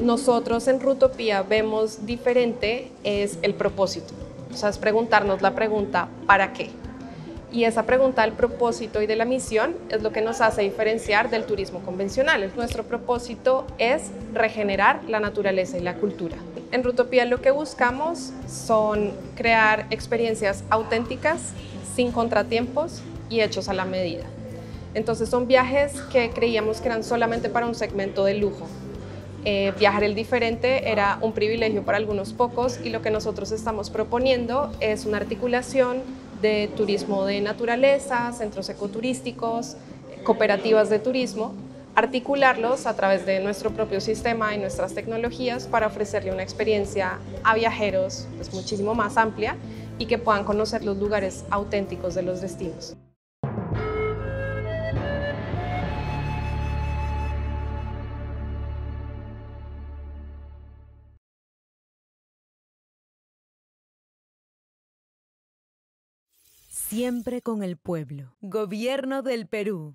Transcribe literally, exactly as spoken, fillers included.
nosotros en Rutopía vemos diferente es el propósito. O sea, es preguntarnos la pregunta ¿para qué? Y esa pregunta del propósito y de la misión es lo que nos hace diferenciar del turismo convencional. Nuestro propósito es regenerar la naturaleza y la cultura. En Rutopía lo que buscamos son crear experiencias auténticas, sin contratiempos y hechos a la medida. Entonces son viajes que creíamos que eran solamente para un segmento de lujo. Eh, viajar el diferente era un privilegio para algunos pocos y lo que nosotros estamos proponiendo es una articulación de turismo de naturaleza, centros ecoturísticos, cooperativas de turismo, articularlos a través de nuestro propio sistema y nuestras tecnologías para ofrecerle una experiencia a viajeros pues, muchísimo más amplia y que puedan conocer los lugares auténticos de los destinos. Siempre con el pueblo. Gobierno del Perú.